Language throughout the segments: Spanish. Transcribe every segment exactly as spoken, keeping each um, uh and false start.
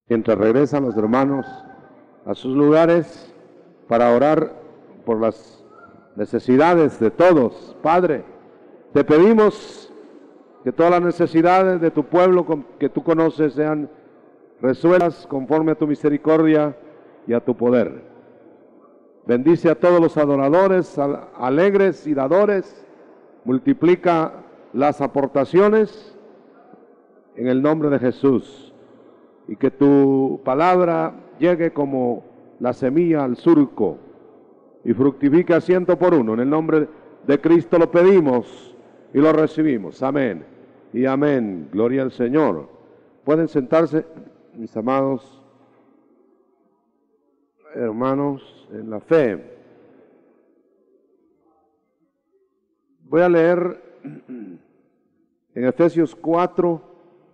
Mientras regresan los hermanos a sus lugares para orar por las necesidades de todos, Padre, te pedimos que todas las necesidades de tu pueblo que tú conoces sean resueltas conforme a tu misericordia y a tu poder. Bendice a todos los adoradores, alegres y dadores, multiplica las aportaciones en el nombre de Jesús, y que tu palabra llegue como la semilla al surco y fructifique a ciento por uno. En el nombre de Cristo lo pedimos y lo recibimos. Amén y amén. Gloria al Señor. Pueden sentarse, mis amados hermanos en la fe. Voy a leer en Efesios cuatro,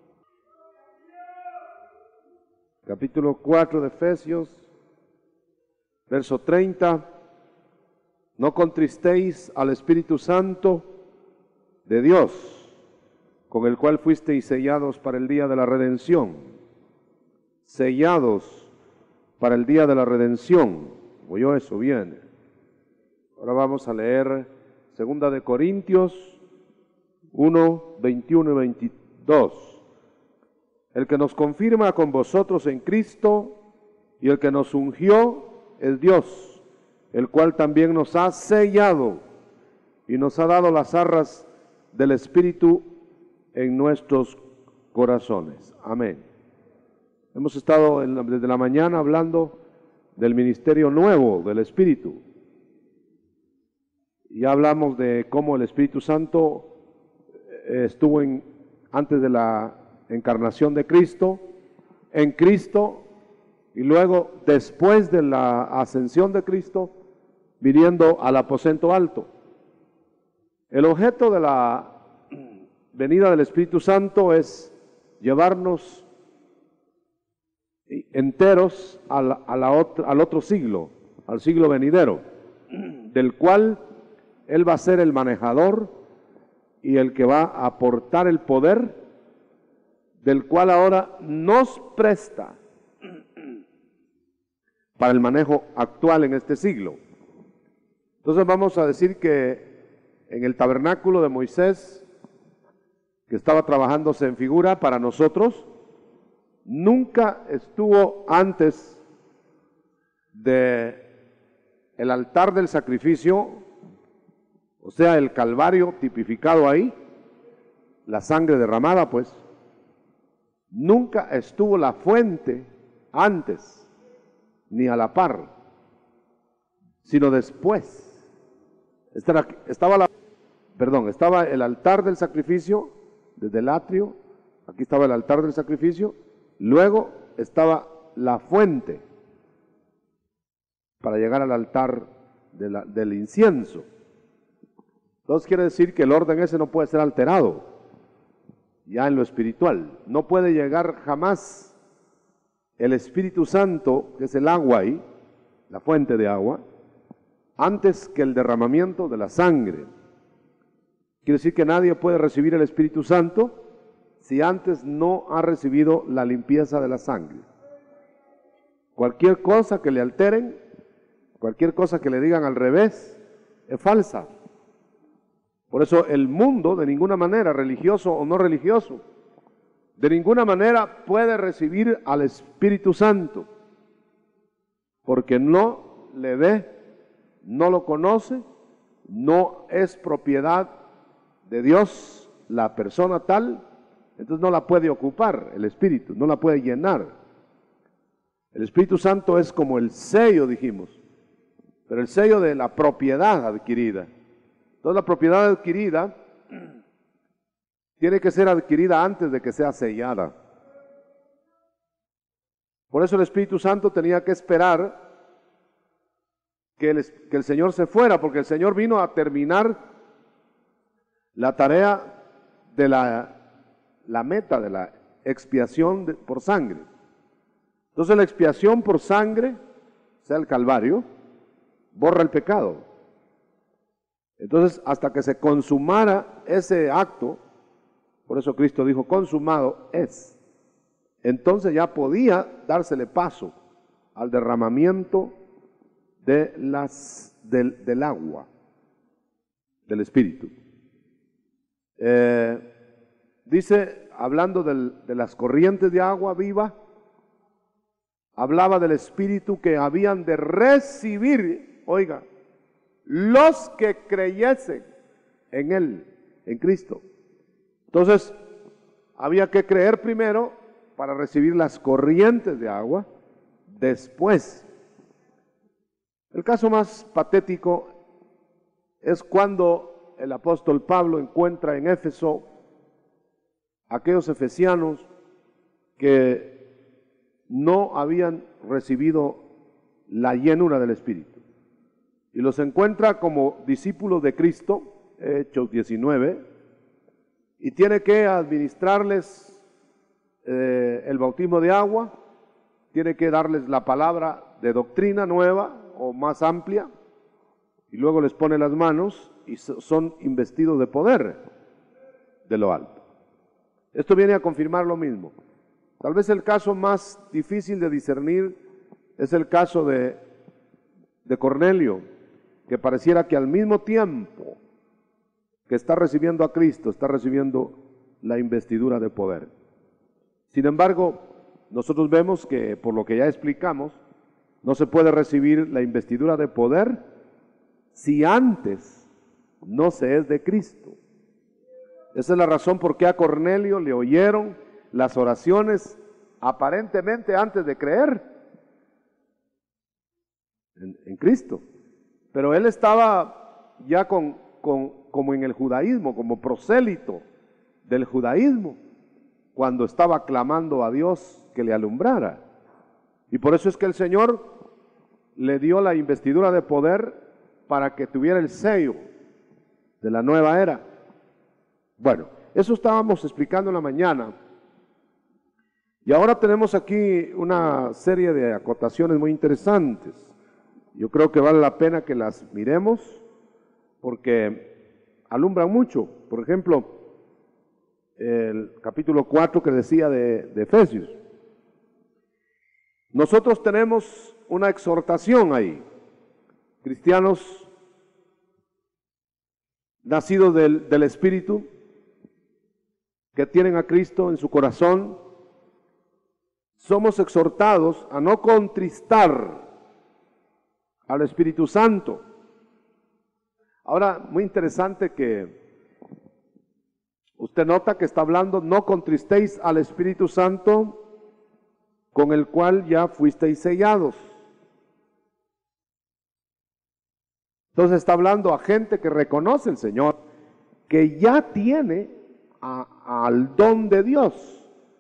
capítulo cuatro de Efesios, verso treinta. No contristéis al Espíritu Santo de Dios, con el cual fuisteis sellados para el día de la redención. Sellados para el día de la redención. ¿Oyó eso bien? Ahora vamos a leer Segunda de Corintios uno, veintiuno y veintidós. El que nos confirma con vosotros en Cristo y el que nos ungió es Dios, el cual también nos ha sellado y nos ha dado las arras del Espíritu en nuestros corazones. Amén. Hemos estado en la, desde la mañana hablando del ministerio nuevo del Espíritu. Ya hablamos de cómo el Espíritu Santo estuvo en, antes de la encarnación de Cristo, en Cristo, y luego después de la ascensión de Cristo, viniendo al aposento alto. El objeto de la venida del Espíritu Santo es llevarnos enteros a la, a la otra, al otro siglo, al siglo venidero, del cual Él va a ser el manejador y el que va a aportar el poder, del cual ahora nos presta para el manejo actual en este siglo. Entonces vamos a decir que en el tabernáculo de Moisés, que estaba trabajándose en figura para nosotros, nunca estuvo antes de el altar del sacrificio, o sea, el Calvario tipificado ahí, la sangre derramada, pues, nunca estuvo la fuente antes, ni a la par, sino después. Estaba la, perdón, estaba el altar del sacrificio, desde el atrio, aquí estaba el altar del sacrificio, luego estaba la fuente, para llegar al altar de la, del incienso. Entonces quiere decir que el orden ese no puede ser alterado, ya en lo espiritual. No puede llegar jamás el Espíritu Santo, que es el agua ahí, la fuente de agua, antes que el derramamiento de la sangre. Quiere decir que nadie puede recibir el Espíritu Santo si antes no ha recibido la limpieza de la sangre. Cualquier cosa que le alteren, cualquier cosa que le digan al revés, es falsa. Por eso el mundo, de ninguna manera, religioso o no religioso, de ninguna manera puede recibir al Espíritu Santo, porque no le ve, no lo conoce, no es propiedad de Dios la persona tal, entonces no la puede ocupar el Espíritu, no la puede llenar. El Espíritu Santo es como el sello, dijimos, pero el sello de la propiedad adquirida. Entonces la propiedad adquirida tiene que ser adquirida antes de que sea sellada. Por eso el Espíritu Santo tenía que esperar que el, que el Señor se fuera, porque el Señor vino a terminar la tarea de la, la meta de la expiación de, por sangre. Entonces la expiación por sangre, o sea el Calvario, borra el pecado. Entonces, hasta que se consumara ese acto, por eso Cristo dijo, consumado es. entonces ya podía dársele paso al derramamiento de las, del, del agua, del Espíritu. Eh, dice, hablando del, de las corrientes de agua viva, hablaba del Espíritu que habían de recibir, oiga, los que creyesen en Él, en Cristo. Entonces, había que creer primero para recibir las corrientes de agua, después. El caso más patético es cuando el apóstol Pablo encuentra en Éfeso aquellos efesianos que no habían recibido la llenura del Espíritu. Y los encuentra como discípulos de Cristo, Hechos diecinueve, y tiene que administrarles eh, el bautismo de agua, tiene que darles la palabra de doctrina nueva o más amplia, y luego les pone las manos y son investidos de poder de lo alto. Esto viene a confirmar lo mismo. Tal vez el caso más difícil de discernir es el caso de, de Cornelio, que pareciera que al mismo tiempo que está recibiendo a Cristo, está recibiendo la investidura de poder. Sin embargo, nosotros vemos que, por lo que ya explicamos, no se puede recibir la investidura de poder si antes no se es de Cristo. Esa es la razón por qué a Cornelio le oyeron las oraciones aparentemente antes de creer en, en Cristo. Pero él estaba ya con, con, como en el judaísmo, como prosélito del judaísmo, cuando estaba clamando a Dios que le alumbrara. Y por eso es que el Señor le dio la investidura de poder para que tuviera el sello de la nueva era. Bueno, eso estábamos explicando en la mañana. Y ahora tenemos aquí una serie de acotaciones muy interesantes. Yo creo que vale la pena que las miremos porque alumbran mucho. Por ejemplo, el capítulo cuatro que decía de, de Efesios. Nosotros tenemos una exhortación ahí. Cristianos nacidos del, del Espíritu, que tienen a Cristo en su corazón, somos exhortados a no contristar al Espíritu Santo. Ahora, muy interesante que usted nota que está hablando, no contristéis al Espíritu Santo, con el cual ya fuisteis sellados. Entonces está hablando a gente que reconoce al Señor, que ya tiene a, al don de Dios.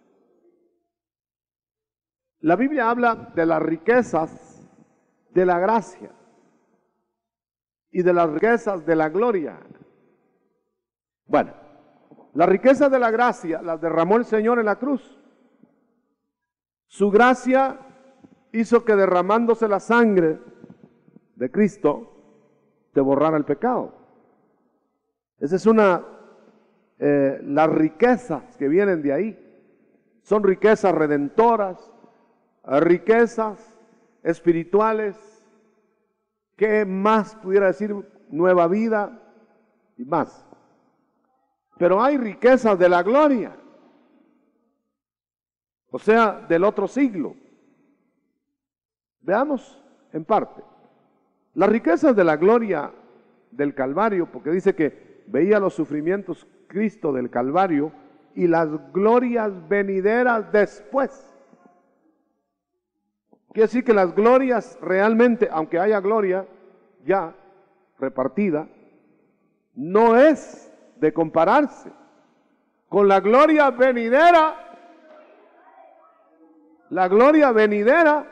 La Biblia habla de las riquezas de la gracia y de las riquezas de la gloria. Bueno, las riquezas de la gracia las derramó el Señor en la cruz. Su gracia hizo que derramándose la sangre de Cristo te borrara el pecado. Esa es una, eh, las riquezas que vienen de ahí. Son riquezas redentoras, riquezas espirituales. ¿Qué más pudiera decir? Nueva vida y más. Pero hay riquezas de la gloria, o sea, del otro siglo. Veamos en parte. Las riquezas de la gloria del Calvario, porque dice que veía los sufrimientos Cristo del Calvario y las glorias venideras después. Quiere decir que las glorias realmente, aunque haya gloria ya repartida, no es de compararse con la gloria venidera. La gloria venidera,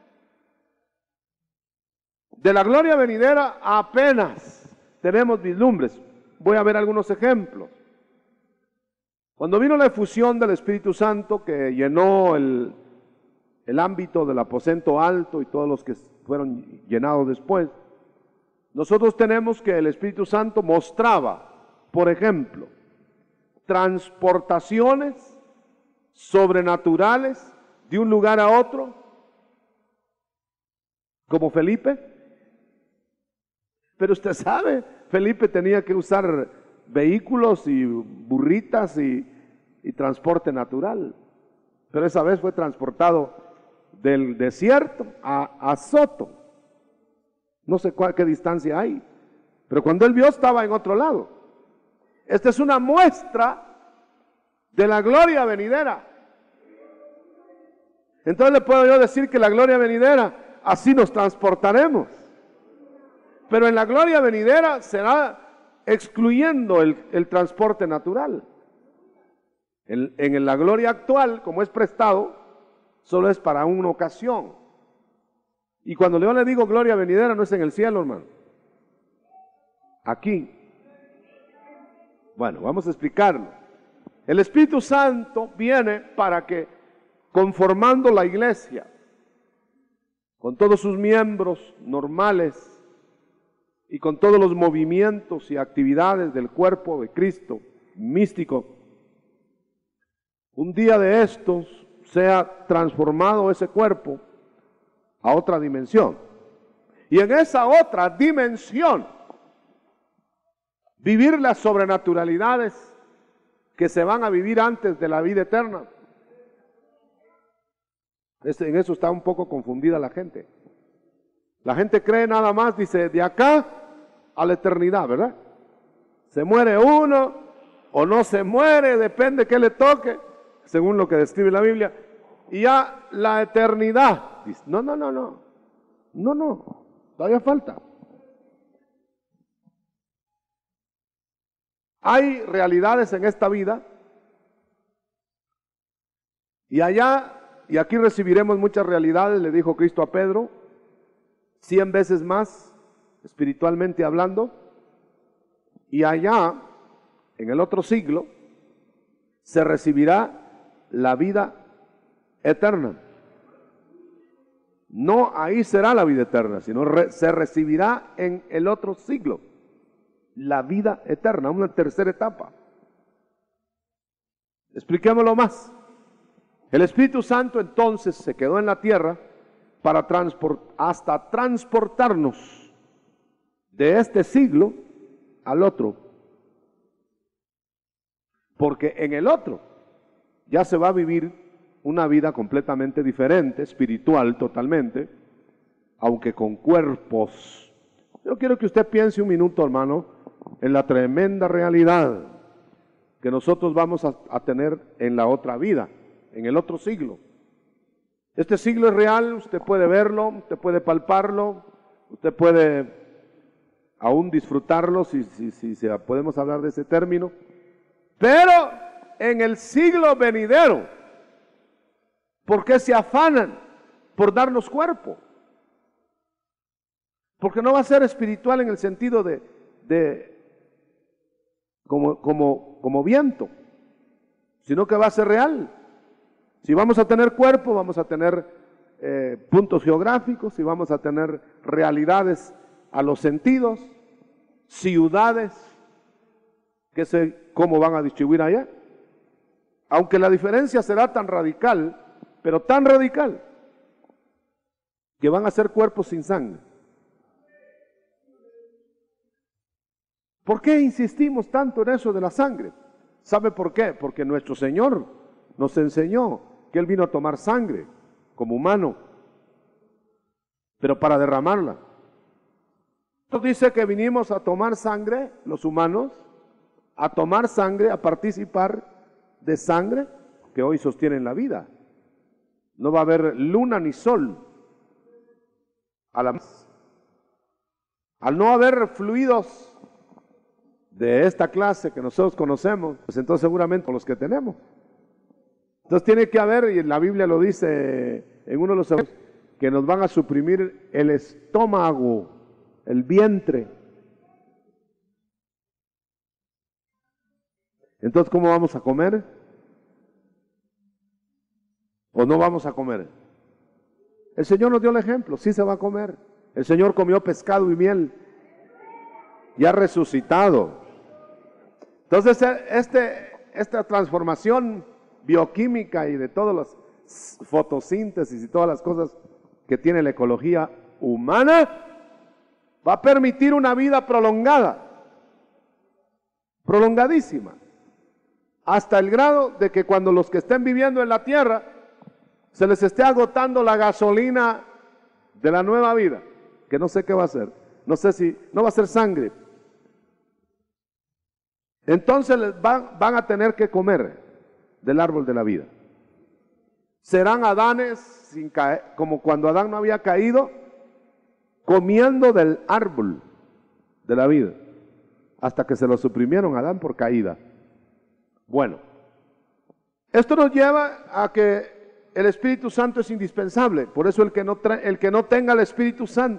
de la gloria venidera apenas tenemos vislumbres. Voy a ver algunos ejemplos. Cuando vino la efusión del Espíritu Santo que llenó el, el ámbito del aposento alto y todos los que fueron llenados después, nosotros tenemos que el Espíritu Santo mostraba, por ejemplo, transportaciones sobrenaturales de un lugar a otro, como Felipe. Pero usted sabe, Felipe tenía que usar vehículos y burritas y, y transporte natural. Pero esa vez fue transportado del desierto a Azoto. No sé cuál, qué distancia hay, pero cuando él vio estaba en otro lado. Esta es una muestra de la gloria venidera. Entonces le puedo yo decir que la gloria venidera, así nos transportaremos. Pero en la gloria venidera será excluyendo el, el transporte natural. En, en la gloria actual, como es prestado, solo es para una ocasión. Y cuando yo le digo gloria venidera, no es en el cielo, hermano. Aquí. Bueno, vamos a explicarlo. El Espíritu Santo viene para que, conformando la iglesia, con todos sus miembros normales y con todos los movimientos y actividades del cuerpo de Cristo místico, un día de estos sea transformado ese cuerpo a otra dimensión. Y en esa otra dimensión, vivir las sobrenaturalidades que se van a vivir antes de la vida eterna. En eso está un poco confundida la gente. La gente cree nada más, dice, de acá a la eternidad, ¿verdad? Se muere uno o no se muere, depende que le toque, según lo que describe la Biblia. Y ya la eternidad. Dice, no, no, no, no. No, no. Todavía falta. Hay realidades en esta vida. Y allá, y aquí recibiremos muchas realidades, le dijo Cristo a Pedro, cien veces más, espiritualmente hablando. Y allá, en el otro siglo, se recibirá la vida eterna. No ahí será la vida eterna, sino re, se recibirá en el otro siglo la vida eterna, una tercera etapa. Expliquémoslo más. El Espíritu Santo entonces se quedó en la tierra para transport, hasta transportarnos de este siglo al otro. Porque en el otro ya se va a vivir una vida completamente diferente, espiritual totalmente, aunque con cuerpos. Yo quiero que usted piense un minuto, hermano, en la tremenda realidad que nosotros vamos a, a tener en la otra vida, en el otro siglo. Este siglo es real, usted puede verlo, usted puede palparlo, usted puede aún disfrutarlo, si, si, si, si podemos hablar de ese término. Pero en el siglo venidero, ¿por qué se afanan por darnos cuerpo? Porque no va a ser espiritual en el sentido de, de como, como, como viento, sino que va a ser real. Si vamos a tener cuerpo, vamos a tener eh, puntos geográficos, y vamos a tener realidades a los sentidos, ciudades, que sé cómo van a distribuir allá. Aunque la diferencia será tan radical, pero tan radical, que van a ser cuerpos sin sangre. ¿Por qué insistimos tanto en eso de la sangre? ¿Sabe por qué? Porque nuestro Señor nos enseñó que Él vino a tomar sangre como humano, pero para derramarla. Dice que vinimos a tomar sangre, los humanos, a tomar sangre, a participar de sangre que hoy sostienen la vida. No va a haber luna ni sol. A la, al no haber fluidos de esta clase que nosotros conocemos, pues entonces seguramente los que tenemos. Entonces tiene que haber, y la Biblia lo dice en uno de los evangelios, que nos van a suprimir el estómago, el vientre. Entonces, ¿cómo vamos a comer? ¿O no vamos a comer? El Señor nos dio el ejemplo, sí se va a comer. El Señor comió pescado y miel y ha resucitado. Entonces, este, esta transformación bioquímica y de todas las fotosíntesis y todas las cosas que tiene la ecología humana, va a permitir una vida prolongada, prolongadísima, hasta el grado de que cuando los que estén viviendo en la tierra se les esté agotando la gasolina de la nueva vida, que no sé qué va a ser, no sé si, no va a ser sangre. Entonces les van, van a tener que comer del árbol de la vida. Serán Adanes sin caer, como cuando Adán no había caído, comiendo del árbol de la vida, hasta que se lo suprimieron a Adán por caída. Bueno, esto nos lleva a que el Espíritu Santo es indispensable. Por eso el que no, trae, el que no tenga el Espíritu Santo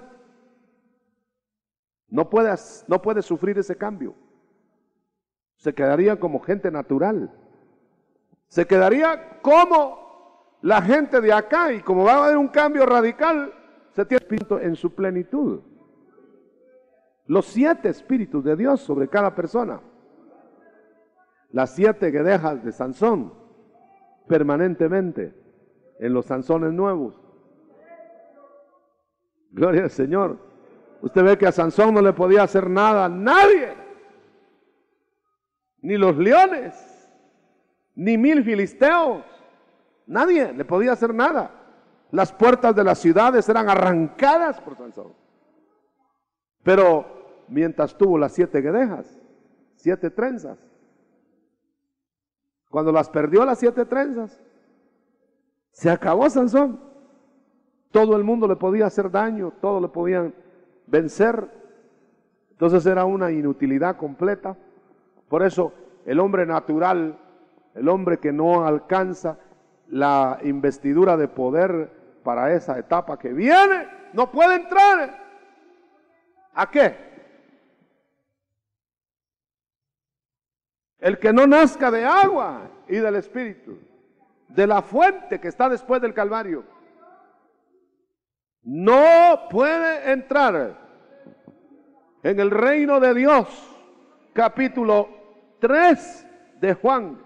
no puede, no puede sufrir ese cambio. Se quedaría como gente natural. Se quedaría como la gente de acá, y como va a haber un cambio radical, se tiene el Espíritu en su plenitud. Los siete Espíritus de Dios sobre cada persona. Las siete guedejas de Sansón, permanentemente, en los Sansones nuevos. Gloria al Señor. Usted ve que a Sansón no le podía hacer nada a nadie. Ni los leones, ni mil filisteos. Nadie le podía hacer nada. Las puertas de las ciudades eran arrancadas por Sansón. Pero mientras tuvo las siete guedejas, siete trenzas, cuando las perdió las siete trenzas, se acabó Sansón. Todo el mundo le podía hacer daño, todo le podían vencer. Entonces era una inutilidad completa. Por eso el hombre natural, el hombre que no alcanza la investidura de poder para esa etapa que viene, no puede entrar. ¿A qué? El que no nazca de agua y del Espíritu, de la fuente que está después del Calvario, no puede entrar en el reino de Dios. Capítulo tres de Juan,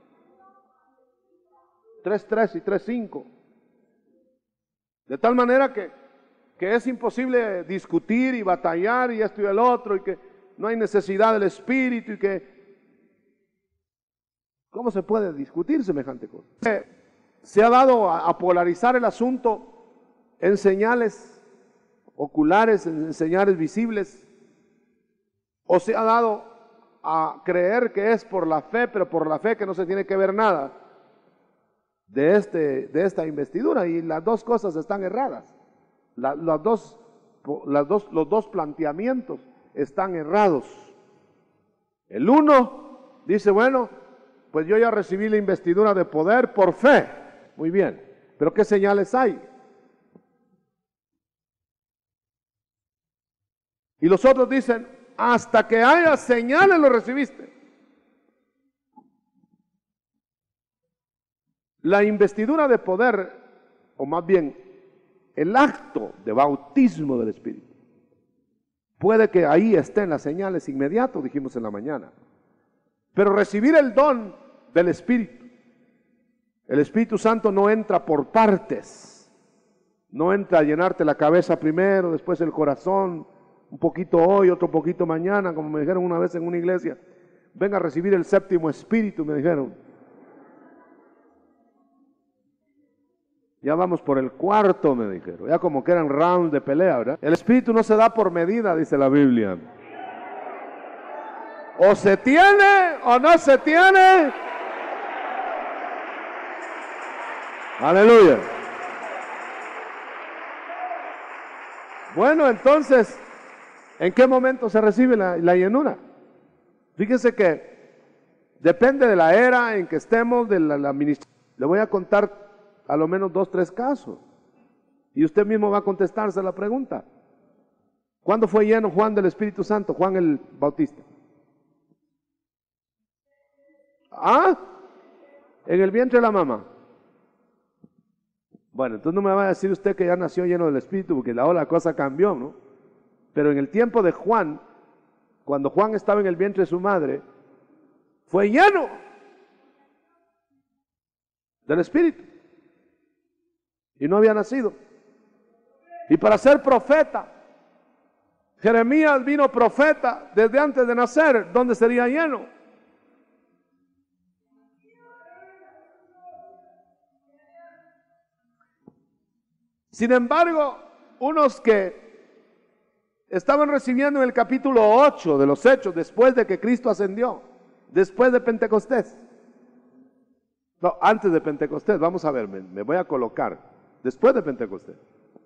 tres tres y tres cinco. De tal manera que, que es imposible discutir y batallar y esto y el otro, y que no hay necesidad del Espíritu, y que ¿cómo se puede discutir semejante cosa? Se ha dado a, a polarizar el asunto en señales oculares, en señales visibles, o se ha dado a creer que es por la fe, pero por la fe que no se tiene que ver nada de, este, de esta investidura, y las dos cosas están erradas. La, las dos, las dos, los dos planteamientos están errados. El uno dice, bueno, pues yo ya recibí la investidura de poder por fe. Muy bien, pero ¿qué señales hay? Y los otros dicen, hasta que haya señales lo recibiste. La investidura de poder, o más bien el acto de bautismo del Espíritu, puede que ahí estén las señales inmediatas, dijimos en la mañana. Pero recibir el don del Espíritu, el Espíritu Santo no entra por partes, no entra a llenarte la cabeza primero, después el corazón, un poquito hoy, otro poquito mañana, como me dijeron una vez en una iglesia, venga a recibir el séptimo Espíritu, me dijeron. Ya vamos por el cuarto, me dijeron, ya como que eran rounds de pelea, ¿verdad? El Espíritu no se da por medida, dice la Biblia. O se tiene o no se tiene. Aleluya. Bueno, entonces, ¿en qué momento se recibe la, la llenura? Fíjense que depende de la era en que estemos, de la, la administración. Le voy a contar a lo menos dos, tres casos. Y usted mismo va a contestarse la pregunta. ¿Cuándo fue lleno Juan del Espíritu Santo? Juan el Bautista. ¿Ah? En el vientre de la mamá. Bueno, entonces no me va a decir usted que ya nació lleno del Espíritu, porque ahora la cosa cambió, ¿no? Pero en el tiempo de Juan, cuando Juan estaba en el vientre de su madre, fue lleno. del Espíritu. Y no había nacido. Y para ser profeta, Jeremías vino profeta desde antes de nacer, donde sería lleno. Sin embargo, unos que estaban recibiendo en el capítulo ocho de los Hechos, después de que Cristo ascendió, después de Pentecostés, no, antes de Pentecostés, vamos a ver, me, me voy a colocar, después de Pentecostés,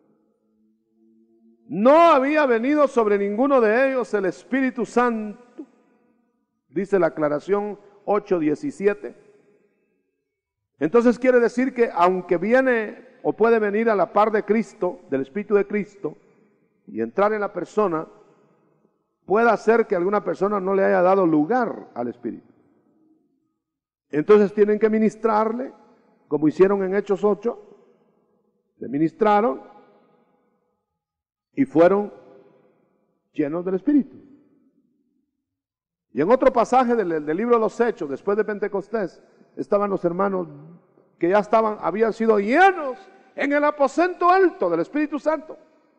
no había venido sobre ninguno de ellos el Espíritu Santo, dice la aclaración ocho diecisiete. Entonces quiere decir que aunque viene o puede venir a la par de Cristo, del Espíritu de Cristo, y entrar en la persona, puede hacer que alguna persona no le haya dado lugar al Espíritu. Entonces tienen que ministrarle, como hicieron en Hechos ocho, le ministraron y fueron llenos del Espíritu. Y en otro pasaje del, del libro de los Hechos, después de Pentecostés, estaban los hermanos que ya estaban, habían sido llenos en el aposento alto del Espíritu Santo.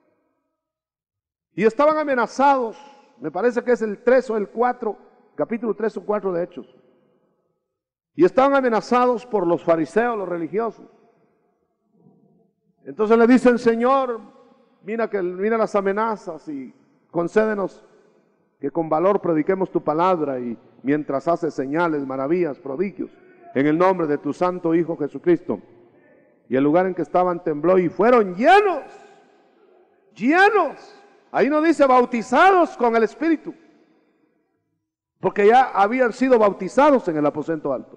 Y estaban amenazados, me parece que es el tres o el cuatro, capítulo tres o cuatro de Hechos. Y estaban amenazados por los fariseos, los religiosos. Entonces le dicen, Señor, mira, que, mira las amenazas y concédenos que con valor prediquemos tu palabra y mientras haces señales, maravillas, prodigios, en el nombre de tu santo Hijo Jesucristo. Y el lugar en que estaban tembló y fueron llenos, llenos. Ahí no dice bautizados con el Espíritu, porque ya habían sido bautizados en el aposento alto.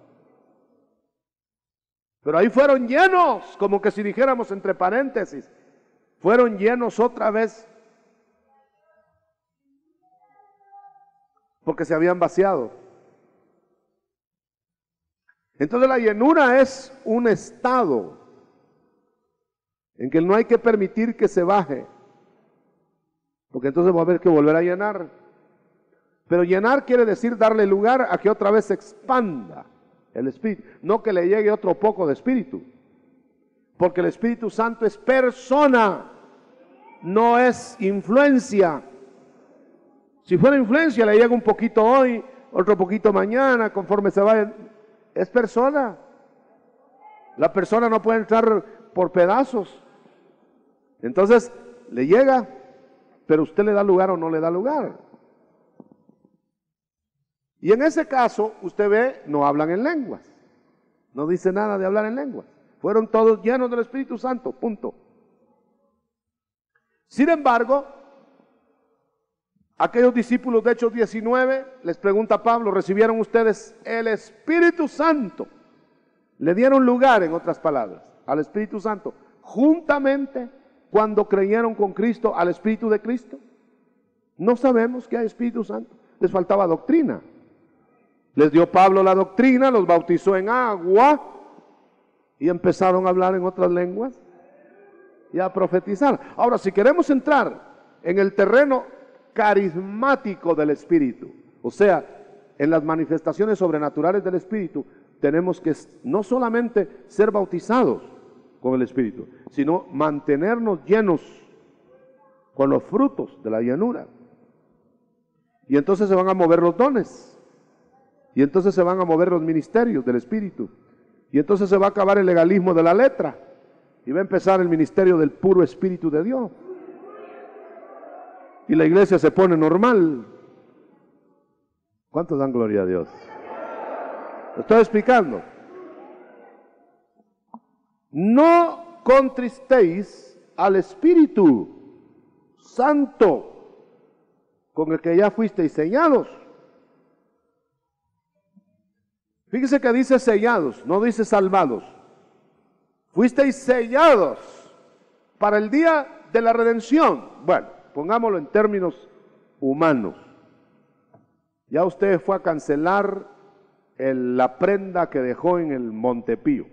Pero ahí fueron llenos, como que si dijéramos entre paréntesis, fueron llenos otra vez, porque se habían vaciado. Entonces la llenura es un estado en que no hay que permitir que se baje, porque entonces va a haber que volver a llenar. Pero llenar quiere decir darle lugar a que otra vez se expanda el Espíritu, no que le llegue otro poco de Espíritu, porque el Espíritu Santo es persona, no es influencia. Si fuera influencia le llega un poquito hoy, otro poquito mañana, conforme se vaya. Es persona. La persona no puede entrar por pedazos. Entonces le llega, pero usted le da lugar o no le da lugar. Y en ese caso, usted ve, no hablan en lenguas. No dice nada de hablar en lenguas. Fueron todos llenos del Espíritu Santo, punto. Sin embargo, aquellos discípulos de Hechos diecinueve, les pregunta Pablo, ¿recibieron ustedes el Espíritu Santo? Le dieron lugar, en otras palabras, al Espíritu Santo, juntamente cuando creyeron con Cristo al Espíritu de Cristo. No sabemos que hay Espíritu Santo. Les faltaba doctrina. Les dio Pablo la doctrina, los bautizó en agua y empezaron a hablar en otras lenguas y a profetizar. Ahora, si queremos entrar en el terreno carismático del Espíritu, o sea, en las manifestaciones sobrenaturales del Espíritu, tenemos que no solamente ser bautizados con el Espíritu, sino mantenernos llenos con los frutos de la llenura. Y entonces se van a mover los dones. Y entonces se van a mover los ministerios del Espíritu. Y entonces se va a acabar el legalismo de la letra. Y va a empezar el ministerio del puro Espíritu de Dios. Y la iglesia se pone normal. ¿Cuántos dan gloria a Dios? Lo estoy explicando. No contristéis al Espíritu Santo con el que ya fuisteis sellados. Fíjese que dice sellados, no dice salvados. Fuisteis sellados para el día de la redención. Bueno, pongámoslo en términos humanos. Ya usted fue a cancelar el, la prenda que dejó en el Montepío.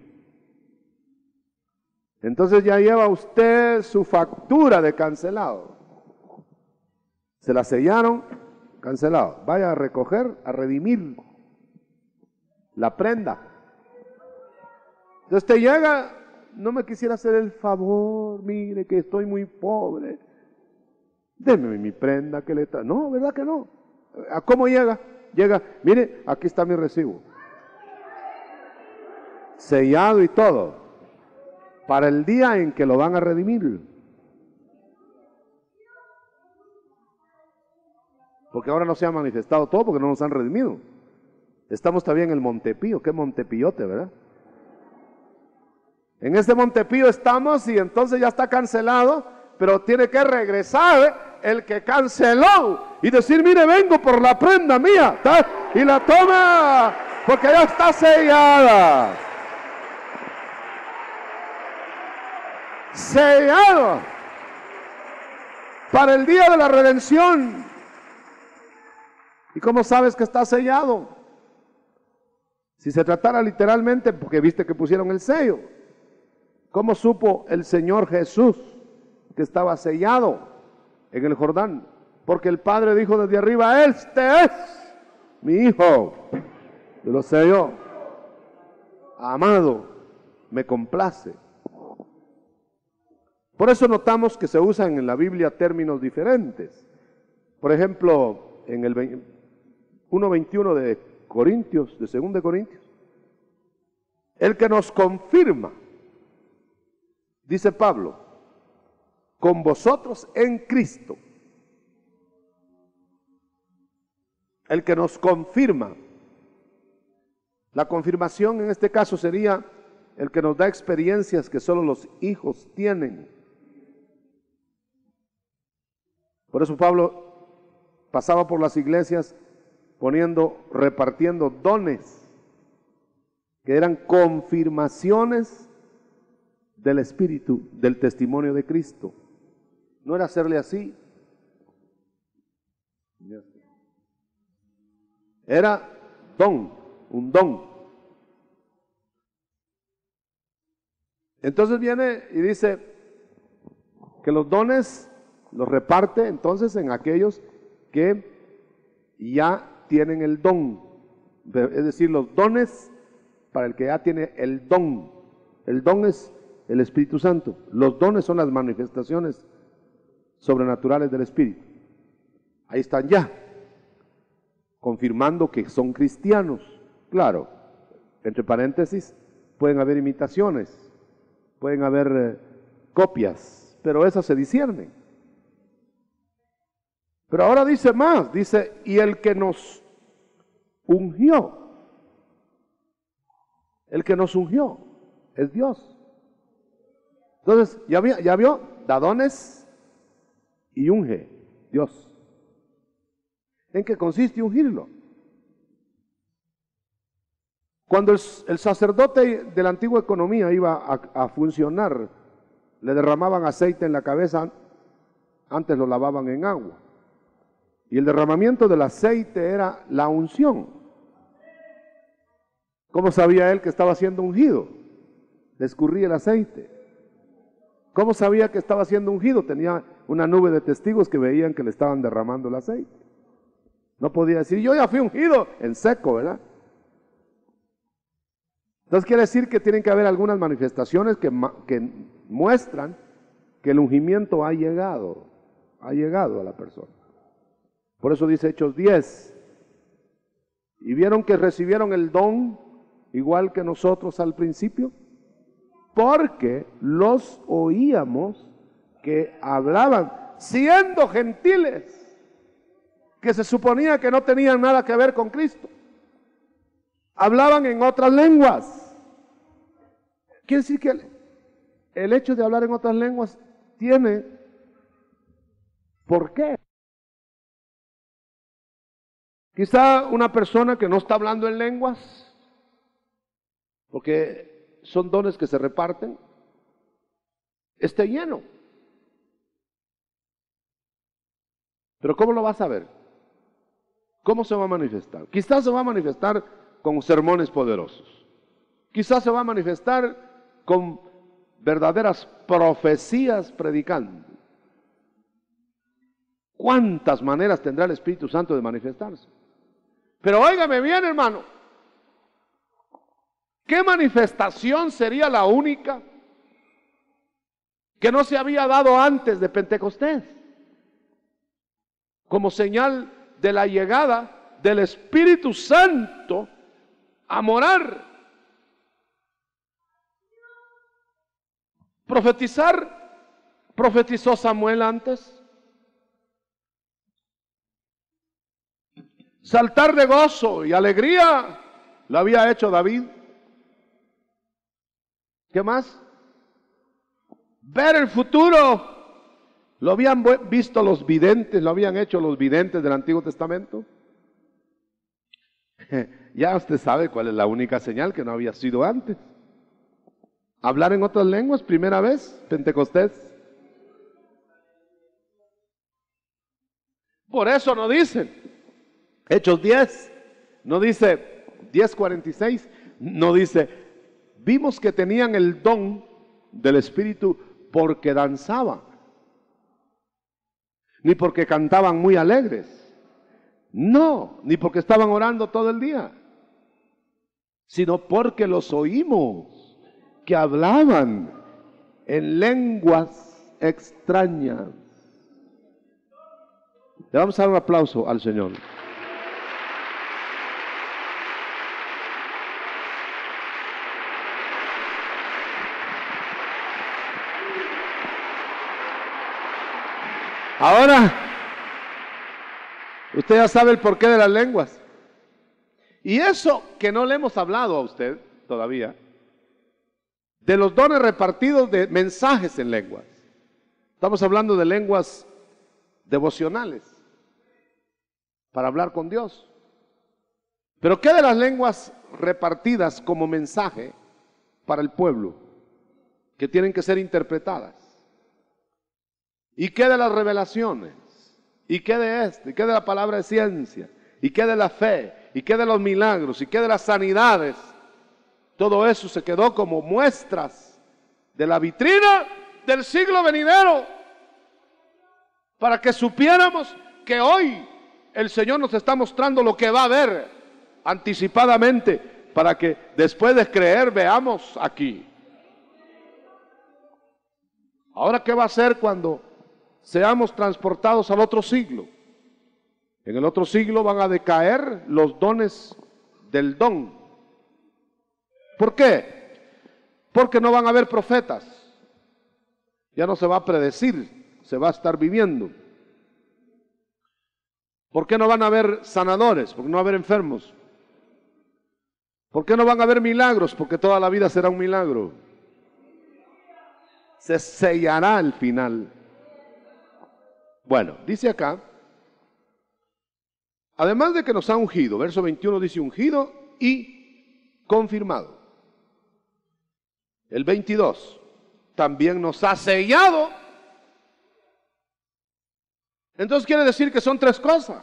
Entonces ya lleva usted su factura de cancelado. Se la sellaron, cancelado. Vaya a recoger, a redimir la prenda. Entonces te llega, no me quisiera hacer el favor, mire que estoy muy pobre, deme mi prenda que le trae. No, ¿verdad que no? ¿A cómo llega? Llega, mire, aquí está mi recibo, sellado y todo, para el día en que lo van a redimir. Porque ahora no se ha manifestado todo porque no nos han redimido. Estamos todavía en el Montepío, qué Montepíote, ¿verdad? En este Montepío estamos y entonces ya está cancelado, pero tiene que regresar el que canceló y decir, mire, vengo por la prenda mía, ¿tá? Y la toma, porque ya está sellada. Sellado para el día de la redención. ¿Y cómo sabes que está sellado? Si se tratara literalmente, porque viste que pusieron el sello. ¿Cómo supo el Señor Jesús que estaba sellado en el Jordán? Porque el Padre dijo desde arriba, este es mi Hijo. Y lo selló. Amado, me complace. Por eso notamos que se usan en la Biblia términos diferentes. Por ejemplo, en el uno veintiuno de Corintios, de segunda de Corintios, el que nos confirma, dice Pablo, con vosotros en Cristo. El que nos confirma. La confirmación en este caso sería el que nos da experiencias que solo los hijos tienen. Por eso Pablo pasaba por las iglesias poniendo, repartiendo dones que eran confirmaciones del Espíritu, del testimonio de Cristo. No era hacerle así. Era don, un don. Entonces viene y dice que los dones los reparte entonces en aquellos que ya tienen el don. Es decir, los dones para el que ya tiene el don. El don es el Espíritu Santo. Los dones son las manifestaciones sobrenaturales del Espíritu. Ahí están ya, confirmando que son cristianos. Claro, entre paréntesis, pueden haber imitaciones, pueden haber eh, copias, pero esas se disciernen. Pero ahora dice más, dice, y el que nos ungió, el que nos ungió es Dios. Entonces, ya vio, ya vio, da dones y unge, Dios. ¿En qué consiste ungirlo? Cuando el, el sacerdote de la antigua economía iba a, a funcionar, le derramaban aceite en la cabeza, antes lo lavaban en agua. Y el derramamiento del aceite era la unción. ¿Cómo sabía él que estaba siendo ungido? Le escurría el aceite. ¿Cómo sabía que estaba siendo ungido? Tenía una nube de testigos que veían que le estaban derramando el aceite. No podía decir, yo ya fui ungido en seco, ¿verdad? Entonces quiere decir que tienen que haber algunas manifestaciones que, que muestran que el ungimiento ha llegado, ha llegado a la persona. Por eso dice Hechos diez, y vieron que recibieron el don igual que nosotros al principio, porque los oíamos que hablaban, siendo gentiles, que se suponía que no tenían nada que ver con Cristo. Hablaban en otras lenguas. Quiere decir que el, el hecho de hablar en otras lenguas tiene por qué. Quizá una persona que no está hablando en lenguas, porque son dones que se reparten, esté lleno. Pero ¿cómo lo vas a ver? ¿Cómo se va a manifestar? Quizás se va a manifestar con sermones poderosos. Quizás se va a manifestar con verdaderas profecías predicando. ¿Cuántas maneras tendrá el Espíritu Santo de manifestarse? Pero óigame bien, hermano, ¿qué manifestación sería la única que no se había dado antes de Pentecostés? Como señal de la llegada del Espíritu Santo a morar. Profetizar, profetizó Samuel antes. Saltar de gozo y alegría lo había hecho David. ¿Qué más? Ver el futuro lo habían visto los videntes, lo habían hecho los videntes del Antiguo Testamento. Ya usted sabe cuál es la única señal que no había sido antes. Hablar en otras lenguas, primera vez, Pentecostés. Por eso no dicen Hechos diez, no dice diez cuarenta y seis, no dice, vimos que tenían el don del Espíritu porque danzaban, ni porque cantaban muy alegres, no, ni porque estaban orando todo el día, sino porque los oímos que hablaban en lenguas extrañas. Le vamos a dar un aplauso al Señor. Ahora, usted ya sabe el porqué de las lenguas. Y eso que no le hemos hablado a usted todavía, de los dones repartidos de mensajes en lenguas. Estamos hablando de lenguas devocionales, para hablar con Dios. Pero ¿qué de las lenguas repartidas como mensaje para el pueblo, que tienen que ser interpretadas? ¿Y qué de las revelaciones? ¿Y qué de esto? ¿Y qué de la palabra de ciencia? ¿Y qué de la fe? ¿Y qué de los milagros? ¿Y qué de las sanidades? Todo eso se quedó como muestras de la vitrina del siglo venidero, para que supiéramos que hoy el Señor nos está mostrando lo que va a haber anticipadamente, para que después de creer veamos aquí. Ahora, ¿qué va a hacer cuando seamos transportados al otro siglo? En el otro siglo van a decaer los dones del don. ¿Por qué? Porque no van a haber profetas. Ya no se va a predecir, se va a estar viviendo. ¿Por qué no van a haber sanadores? Porque no va a haber enfermos. ¿Por qué no van a haber milagros? Porque toda la vida será un milagro. Se sellará al final. Bueno, dice acá, además de que nos ha ungido, verso veintiuno dice ungido y confirmado. El veintidós, también nos ha sellado. Entonces quiere decir que son tres cosas.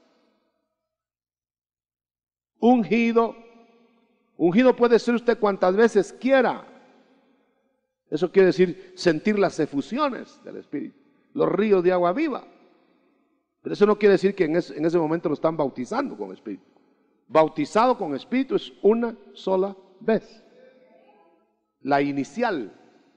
Ungido. Ungido puede ser usted cuantas veces quiera. Eso quiere decir sentir las efusiones del Espíritu, los ríos de agua viva. Pero eso no quiere decir que en ese, en ese momento lo están bautizando con Espíritu. Bautizado con Espíritu es una sola vez. La inicial.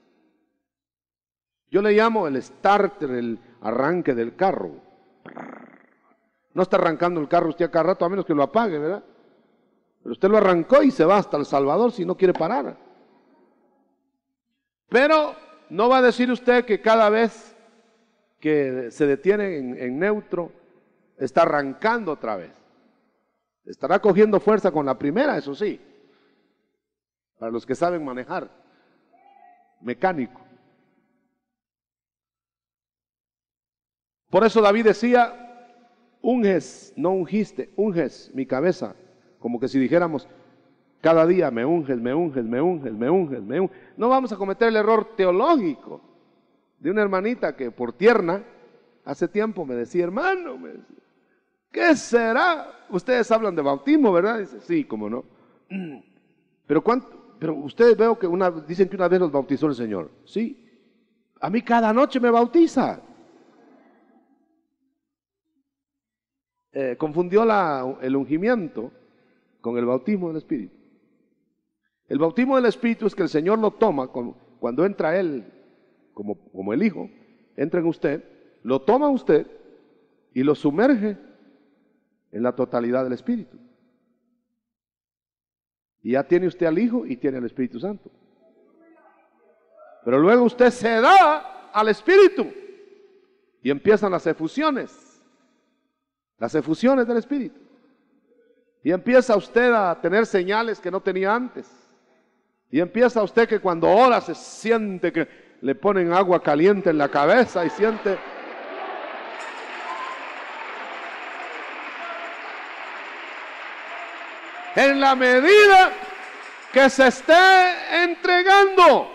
Yo le llamo el starter, el arranque del carro. No está arrancando el carro usted a cada rato, a menos que lo apague, ¿verdad? Pero usted lo arrancó y se va hasta El Salvador si no quiere parar. Pero no va a decir usted que cada vez que se detiene en, en neutro está arrancando otra vez. Estará cogiendo fuerza con la primera, eso sí, para los que saben manejar, mecánico. Por eso David decía, unges, no ungiste, unges mi cabeza, como que si dijéramos, cada día me unges, me unges, me unges, me unges, me unges. No vamos a cometer el error teológico de una hermanita que por tierna, hace tiempo me decía, hermano, me decía, ¿qué será? Ustedes hablan de bautismo, ¿verdad? Dice, sí, cómo no. Pero, ¿cuánto? Pero ustedes veo que una, dicen que una vez los bautizó el Señor. Sí, a mí cada noche me bautiza. Eh, confundió la, el ungimiento con el bautismo del Espíritu. El bautismo del Espíritu es que el Señor lo toma con, cuando entra Él, como, como el Hijo, entra en usted, lo toma usted y lo sumerge en la totalidad del Espíritu. Y ya tiene usted al Hijo y tiene al Espíritu Santo. Pero luego usted se da al Espíritu y empiezan las efusiones, las efusiones del Espíritu. Y empieza usted a tener señales que no tenía antes. Y empieza usted que cuando ora se siente que le ponen agua caliente en la cabeza y siente... En la medida que se esté entregando.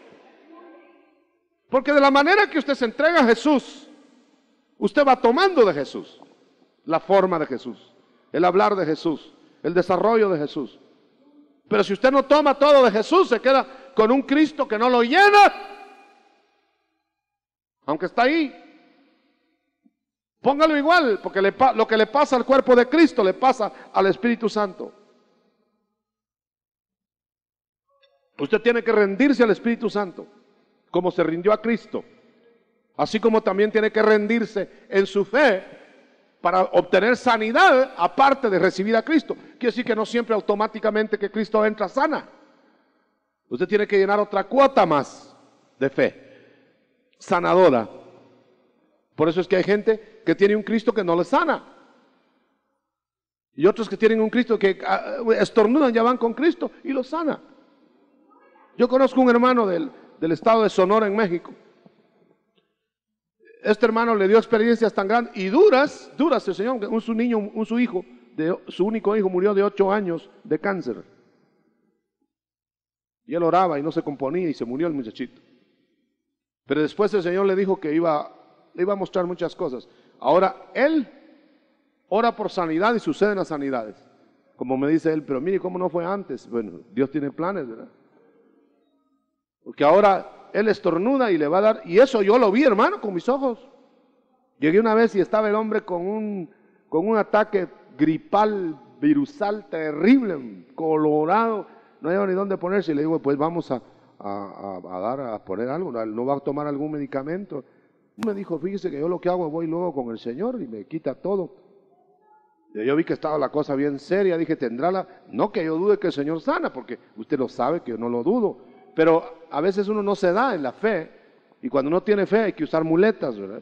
Porque de la manera que usted se entrega a Jesús, usted va tomando de Jesús, la forma de Jesús, el hablar de Jesús, el desarrollo de Jesús. Pero si usted no toma todo de Jesús, se queda con un Cristo que no lo llena, aunque está ahí. Póngalo igual, porque le, lo que le pasa al cuerpo de Cristo le pasa al Espíritu Santo. Usted tiene que rendirse al Espíritu Santo, como se rindió a Cristo. Así como también tiene que rendirse en su fe para obtener sanidad, aparte de recibir a Cristo. Quiere decir que no siempre automáticamente que Cristo entra sana. Usted tiene que llenar otra cuota más de fe, sanadora. Por eso es que hay gente que tiene un Cristo que no le sana. Y otros que tienen un Cristo que estornudan, ya van con Cristo y lo sana. Yo conozco un hermano del, del estado de Sonora en México. Este hermano le dio experiencias tan grandes y duras, duras el Señor, un su niño, un su hijo, de, su único hijo murió de ocho años de cáncer. Y él oraba y no se componía y se murió el muchachito. Pero después el Señor le dijo que iba, le iba a mostrar muchas cosas. Ahora él ora por sanidad y suceden las sanidades. Como me dice él, pero mire cómo no fue antes. Bueno, Dios tiene planes, ¿verdad? Porque ahora él estornuda y le va a dar, y eso yo lo vi, hermano, con mis ojos. Llegué una vez y estaba el hombre con un, con un ataque gripal, virusal terrible, colorado, no había ni dónde ponerse, y le digo, pues vamos a, a, a, a dar, a poner algo, no va a tomar algún medicamento. Me dijo, fíjese que yo lo que hago, voy luego con el Señor y me quita todo. Y yo vi que estaba la cosa bien seria, dije, tendrá la, no que yo dude que el Señor sana, porque usted lo sabe que yo no lo dudo. Pero a veces uno no se da en la fe, y cuando uno tiene fe hay que usar muletas, ¿verdad?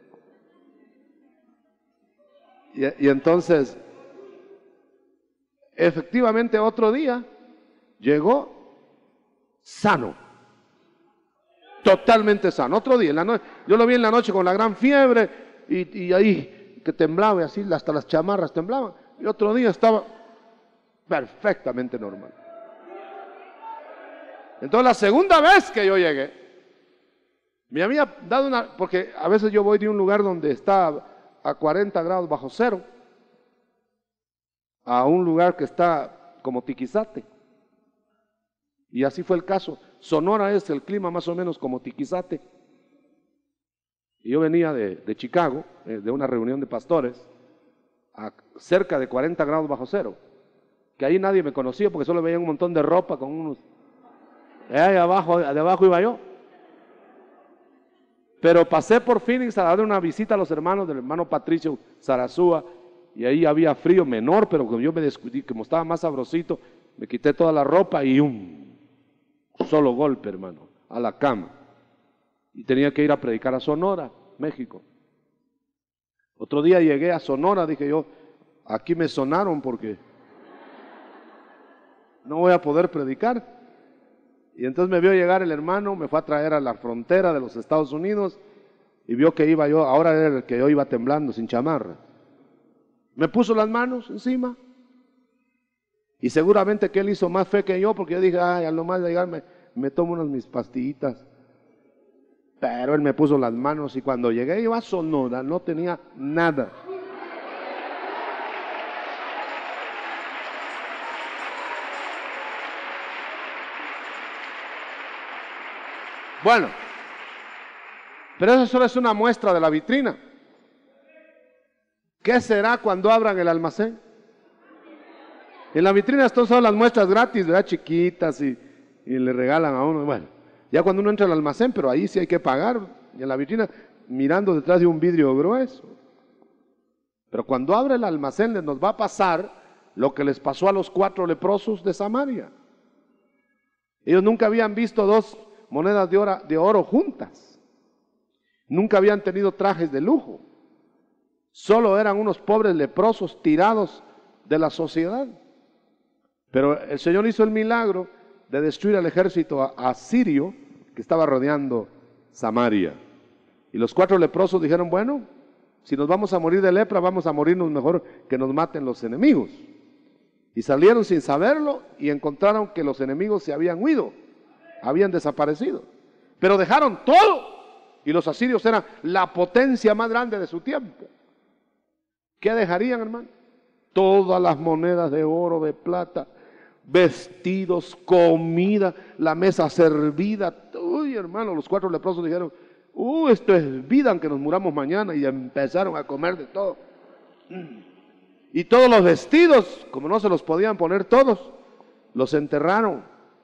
Y, y entonces, efectivamente otro día, llegó sano, totalmente sano, otro día, en la noche, yo lo vi en la noche con la gran fiebre, y, y ahí que temblaba, y así, hasta las chamarras temblaban, y otro día estaba perfectamente normal. Entonces la segunda vez que yo llegué, me había dado una, porque a veces yo voy de un lugar donde está a cuarenta grados bajo cero, a un lugar que está como Tiquizate. Y así fue el caso. Sonora es el clima más o menos como Tiquizate. Y yo venía de, de Chicago, de una reunión de pastores, a cerca de cuarenta grados bajo cero, que ahí nadie me conocía porque solo veía un montón de ropa con unos... Ahí abajo, de abajo iba yo. Pero pasé por Phoenix a dar una visita a los hermanos del hermano Patricio Zarazúa, y ahí había frío menor, pero como yo me descuidé, como estaba más sabrosito, me quité toda la ropa y un solo golpe, hermano, a la cama. Y tenía que ir a predicar a Sonora, México. Otro día llegué a Sonora, dije yo, aquí me sonaron porque no voy a poder predicar. Y entonces me vio llegar el hermano, me fue a traer a la frontera de los Estados Unidos y vio que iba yo, ahora era el que yo iba temblando sin chamarra. Me puso las manos encima y seguramente que él hizo más fe que yo, porque yo dije, ay, al nomás de llegar me, me tomo unas mis pastillitas. Pero él me puso las manos y cuando llegué yo a Sonora no tenía nada. Bueno, pero eso solo es una muestra de la vitrina. ¿Qué será cuando abran el almacén? En la vitrina están solo las muestras gratis, ¿verdad? Chiquitas y, y le regalan a uno. Bueno, ya cuando uno entra al almacén, pero ahí sí hay que pagar. Y en la vitrina, mirando detrás de un vidrio grueso. Pero cuando abre el almacén, les nos va a pasar lo que les pasó a los cuatro leprosos de Samaria. Ellos nunca habían visto dos monedas de oro, de oro juntas. Nunca habían tenido trajes de lujo. Solo eran unos pobres leprosos tirados de la sociedad. Pero el Señor hizo el milagro de destruir al ejército asirio que estaba rodeando Samaria. Y los cuatro leprosos dijeron, bueno, si nos vamos a morir de lepra, vamos a morirnos mejor que nos maten los enemigos. Y salieron sin saberlo y encontraron que los enemigos se habían huido, habían desaparecido. Pero dejaron todo. Y los asirios eran la potencia más grande de su tiempo. ¿Qué dejarían, hermano? Todas las monedas de oro, de plata, vestidos, comida, la mesa servida. Uy, hermano, los cuatro leprosos dijeron, uh, esto es vida aunque nos muramos mañana, y empezaron a comer de todo. Y todos los vestidos, como no se los podían poner todos, los enterraron.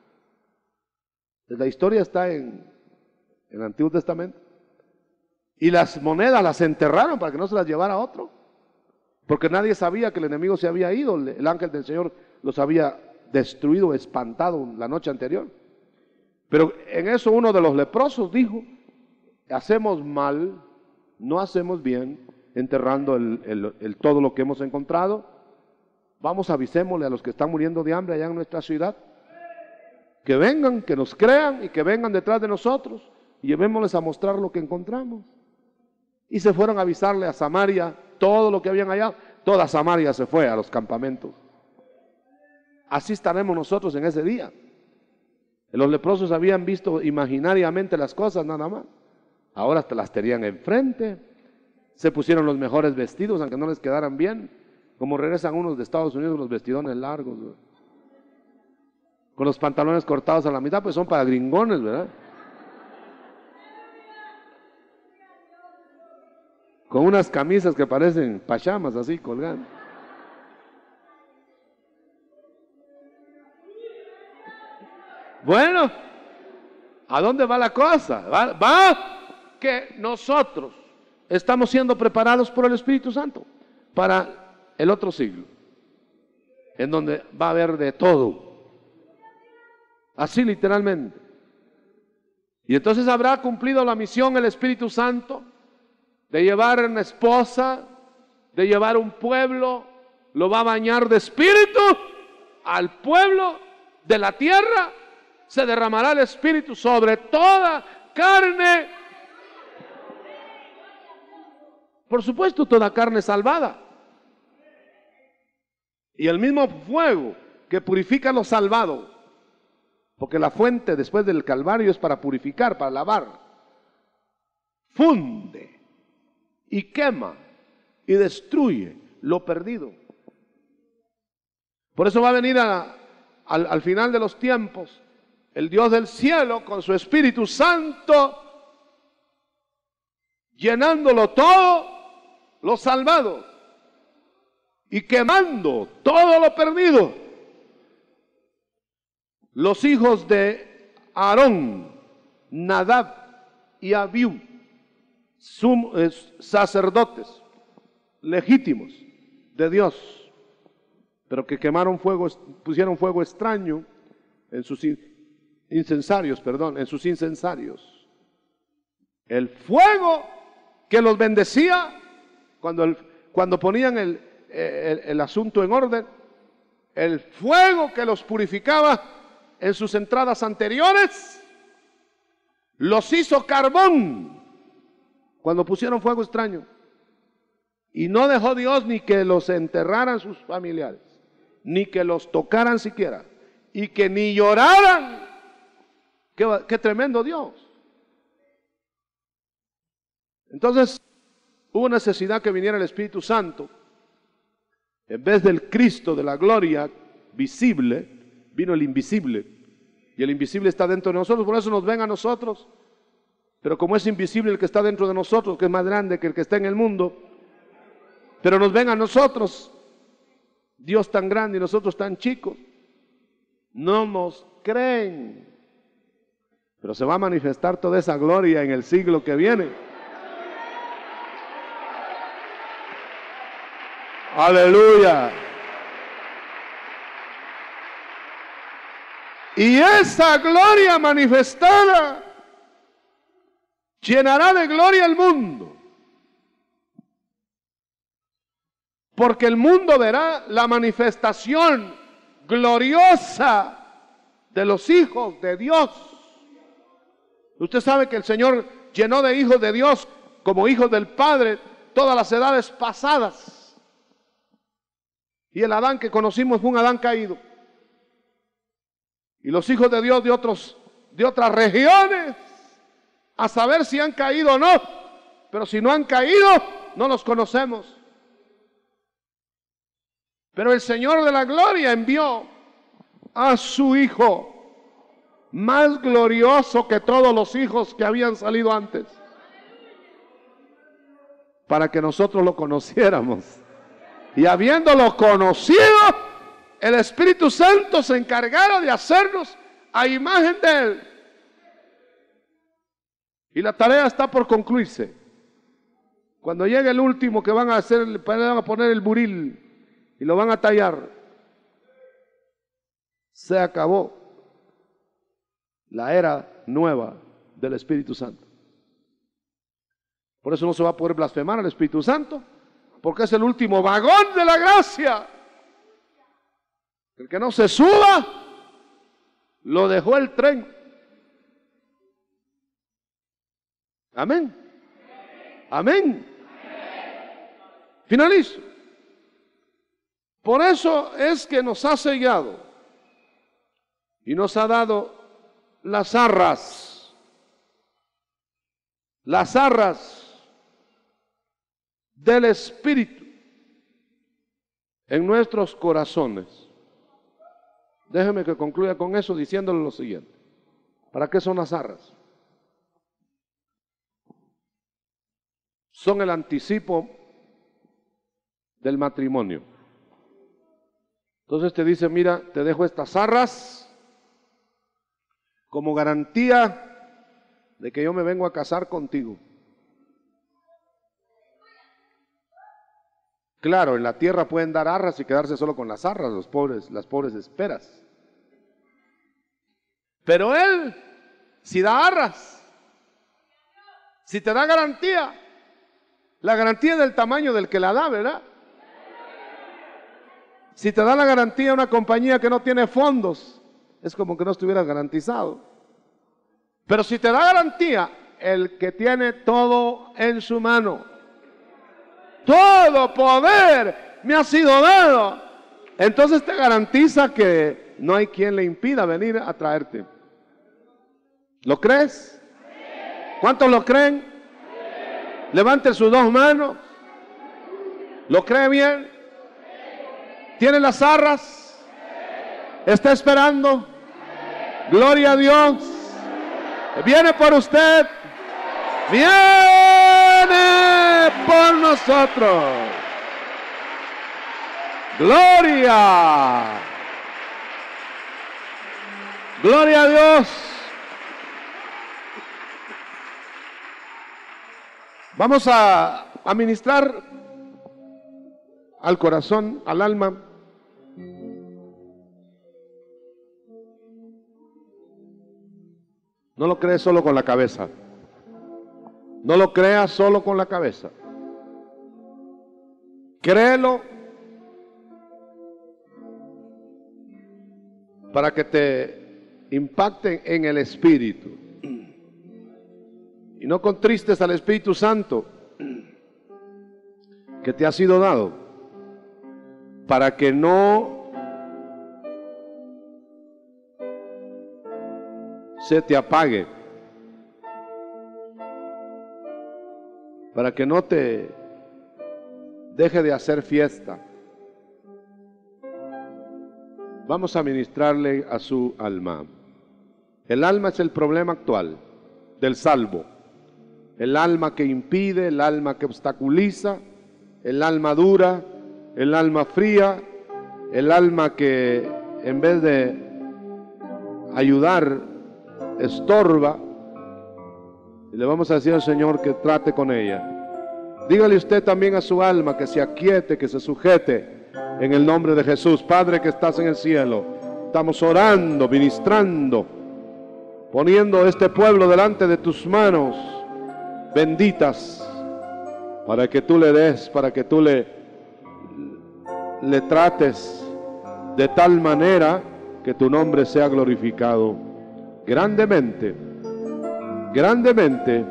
La historia está en, en el Antiguo Testamento. Y las monedas las enterraron para que no se las llevara otro. Porque nadie sabía que el enemigo se había ido. El ángel del Señor los había destruido, espantado la noche anterior. Pero en eso uno de los leprosos dijo, hacemos mal, no hacemos bien, enterrando el, el, el, todo lo que hemos encontrado. Vamos, avisémosle a los que están muriendo de hambre allá en nuestra ciudad, que vengan, que nos crean y que vengan detrás de nosotros y llevémosles a mostrar lo que encontramos. Y se fueron a avisarle a Samaria todo lo que habían allá. Toda Samaria se fue a los campamentos. Así estaremos nosotros en ese día. Los leprosos habían visto imaginariamente las cosas nada más. Ahora te las tenían enfrente. Se pusieron los mejores vestidos, aunque no les quedaran bien. Como regresan unos de Estados Unidos con los vestidones largos, ¿verdad? Con los pantalones cortados a la mitad, pues son para gringones, ¿verdad? Con unas camisas que parecen pachamas así colgando. Bueno, ¿a dónde va la cosa? Va, va que nosotros estamos siendo preparados por el Espíritu Santo para el otro siglo, en donde va a haber de todo, así literalmente. Y entonces habrá cumplido la misión el Espíritu Santo de llevar una esposa, de llevar un pueblo, lo va a bañar de espíritu al pueblo de la tierra, se derramará el Espíritu sobre toda carne. Por supuesto, toda carne salvada. Y el mismo fuego que purifica lo salvado, porque la fuente después del Calvario es para purificar, para lavar, funde y quema y destruye lo perdido. Por eso va a venir a, al, al final de los tiempos el Dios del cielo con su Espíritu Santo, llenándolo todo lo salvado y quemando todo lo perdido. Los hijos de Aarón, Nadab y Abiú, sum, eh, sacerdotes legítimos de Dios, pero que quemaron fuego, pusieron fuego extraño en sus incensarios, perdón, en sus incensarios. El fuego que los bendecía cuando, el, cuando ponían el, el, el asunto en orden, el fuego que los purificaba en sus entradas anteriores, los hizo carbón cuando pusieron fuego extraño. Y no dejó Dios ni que los enterraran sus familiares, ni que los tocaran siquiera, y que ni lloraran. Qué, qué tremendo Dios. Entonces hubo necesidad que viniera el Espíritu Santo. En vez del Cristo de la gloria visible, vino el invisible. Y el invisible está dentro de nosotros, por eso nos ven a nosotros. Pero como es invisible el que está dentro de nosotros, que es más grande que el que está en el mundo, pero nos ven a nosotros, Dios tan grande y nosotros tan chicos. No nos creen. Pero se va a manifestar toda esa gloria en el siglo que viene. Aleluya. Y esa gloria manifestada llenará de gloria el mundo. Porque el mundo verá la manifestación gloriosa de los hijos de Dios. Usted sabe que el Señor llenó de hijos de Dios como hijos del Padre todas las edades pasadas. Y el Adán que conocimos fue un Adán caído. Y los hijos de Dios de otros, de otras regiones, a saber si han caído o no. Pero si no han caído, no los conocemos. Pero el Señor de la gloria envió a su Hijo, más glorioso que todos los hijos que habían salido antes, para que nosotros lo conociéramos. Y habiéndolo conocido, el Espíritu Santo se encargara de hacernos a imagen de Él. Y la tarea está por concluirse. Cuando llegue el último que van a hacer, le van a poner el buril y lo van a tallar, se acabó la era nueva del Espíritu Santo. Por eso no se va a poder blasfemar al Espíritu Santo, porque es el último vagón de la gracia. El que no se suba, lo dejó el tren. Amén. Amén. Finalizo. Por eso es que nos ha sellado y nos ha dado las arras, las arras del Espíritu en nuestros corazones. Déjeme que concluya con eso diciéndole lo siguiente. ¿Para qué son las arras? Son el anticipo del matrimonio. Entonces te dice, mira, te dejo estas arras como garantía de que yo me vengo a casar contigo. Claro, en la tierra pueden dar arras y quedarse solo con las arras, los pobres, las pobres esperas. Pero Él, si da arras, si te da garantía, la garantía es del tamaño del que la da, ¿verdad? Si te da la garantía una compañía que no tiene fondos, es como que no estuvieras garantizado. Pero si te da garantía el que tiene todo en su mano, todo poder me ha sido dado, entonces te garantiza que no hay quien le impida venir a traerte. ¿Lo crees? ¿Cuántos lo creen? Levanten sus dos manos. ¿Lo cree bien? ¿Tiene las arras? ¿Está esperando? Gloria a Dios. Viene por usted. Viene por nosotros. Gloria. Gloria a Dios. Vamos a, a ministrar al corazón, al alma. No lo crees solo con la cabeza. No lo creas solo con la cabeza. Créelo para que te impacten en el Espíritu. Y no contristes al Espíritu Santo que te ha sido dado, para que no se te apague, para que no te deje de hacer fiesta. Vamos a ministrarle a su alma. El alma es el problema actual del salvo. El alma que impide, el alma que obstaculiza, el alma dura, el alma fría, el alma que en vez de ayudar, estorba, y le vamos a decir al Señor que trate con ella. Dígale usted también a su alma que se aquiete, que se sujete en el nombre de Jesús. Padre que estás en el cielo, estamos orando, ministrando, poniendo este pueblo delante de tus manos benditas, para que tú le des, para que tú le, le trates de tal manera que tu nombre sea glorificado grandemente, grandemente.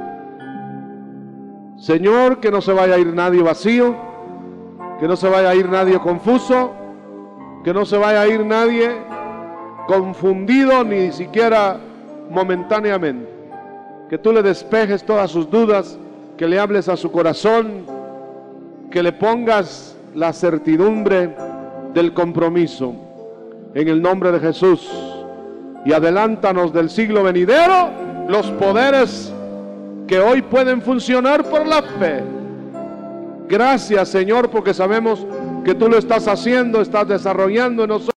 Señor, que no se vaya a ir nadie vacío, que no se vaya a ir nadie confuso, que no se vaya a ir nadie confundido, ni siquiera momentáneamente. Que tú le despejes todas sus dudas, que le hables a su corazón, que le pongas la certidumbre del compromiso en el nombre de Jesús. Y adelántanos del siglo venidero los poderes que hoy pueden funcionar por la fe. Gracias, Señor, porque sabemos que tú lo estás haciendo, estás desarrollando en nosotros.